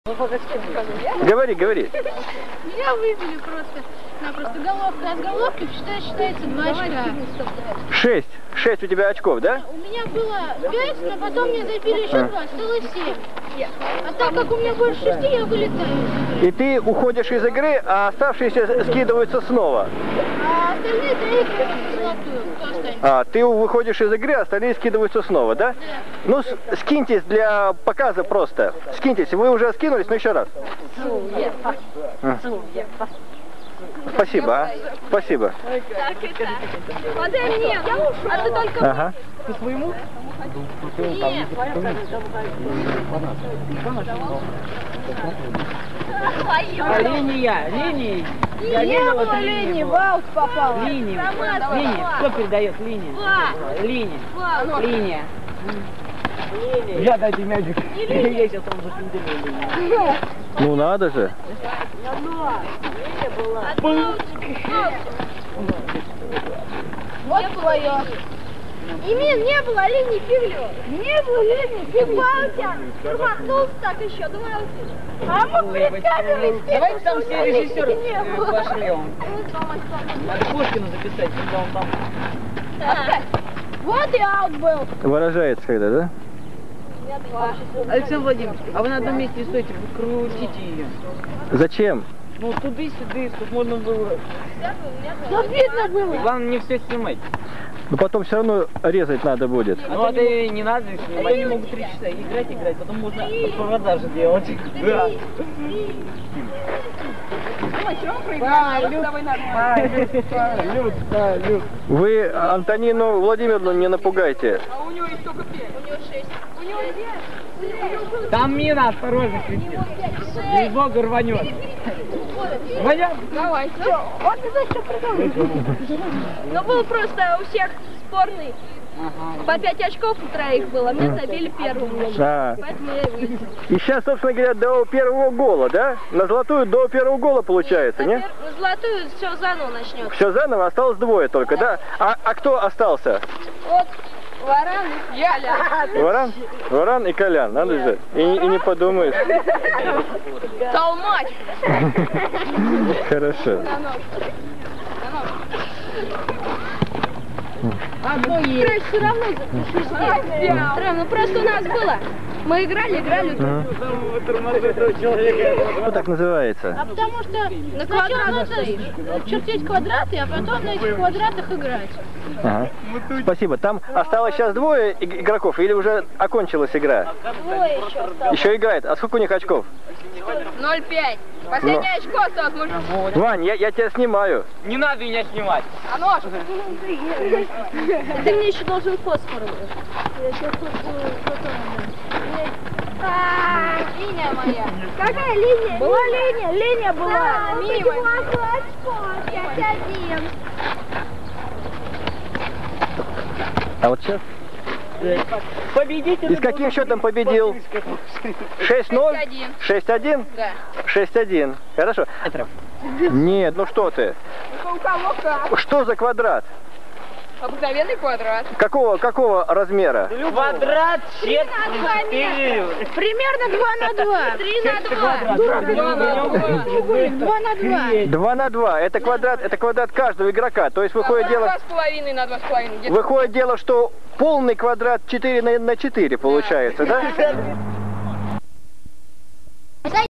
Говори, говори. Меня выбили просто головка от головки, считается 2 очка. 6 у тебя очков, да? У меня было 5, но потом мне забили еще 2, стало 7. А так как у меня больше 6, я вылетаю. И ты уходишь из игры, а оставшиеся скидываются снова. А остальные 3 играют в золотую, кто останется. А, ты выходишь из игры, а остальные скидываются снова, да? Да. Ну, скиньтесь для показа просто. Скиньтесь, вы уже скинулись, но еще раз. Спасибо, а? Спасибо. Так и так. Модель нет, а ты только... Ага. По своему? Нет. Линия. Не было линии, в аут попала. Линия. Кто передает? Линия. Я дайте мячик. Я сейчас вам зафинделю. Ну надо же. Вот твое. Имин, не было линии, фиглю. Не было линии, фиглю. Промахнулся так еще, думаю. А мы перед камерой стекло. Давайте там все режиссеры пошлем. было. Надо Пушкину записать, когда он там. Вот и аут был. Выражается когда, да? Александр Владимирович, а вы на одном месте стойте, вы крутите ее. Зачем? Ну туда-сюда, чтобы можно было. Да видно было. Главное не все снимать. Но потом все равно резать надо будет. Ну это и не надо снимать. Они могут 3 часа играть, потом можно провода же делать. Да. Салют. Вы Антонину Владимировну не напугайте. А у него есть только 5. У него 6. У него 5. Там мина, осторожно, кричит. Не бога рванет. Рванет? Давай. Он не знает, что придумал. Ну был просто у всех спорный. По 5 очков у троих было, мне забили первым. Да. Поэтому я и вылетел. И сейчас, собственно говоря, до первого гола, да? На золотую до первого гола получается, не? На золотую все заново начнется. Все заново, осталось 2 только, да? А кто остался? Вот Варан и Колян. Варан и Колян, надо же. И не подумаешь. Толмач. Хорошо. Короче, все равно ну просто у нас было. Мы играли. Что так называется? А потому что сначала надо чертить квадраты, а потом на этих квадратах играть. Ага. Спасибо. Там осталось сейчас 2 игроков или уже окончилась игра? 2 еще осталось. Еще играет. А сколько у них очков? 0,5. Последнее очко осталось. Вань, я тебя снимаю. Не надо меня снимать. А нож? Ты мне еще должен фосфор. Линия моя. Какая линия? Была линия. Линия была. Мимо. 5-1. А вот сейчас? Победитель. И с каким счетом победил? 6-0? 6-1? Да. 6-1. Хорошо. Нет, ну что ты? У кого как? Что за квадрат? Обыкновенный квадрат. Какого размера? Квадрат, Примерно 2 на 2. 3 на 2. 2 на 2. 2 на 2. Это квадрат каждого игрока. То есть выходит дело... 2,5 на 2,5. Выходит дело, что полный квадрат 4 на 4 получается, да?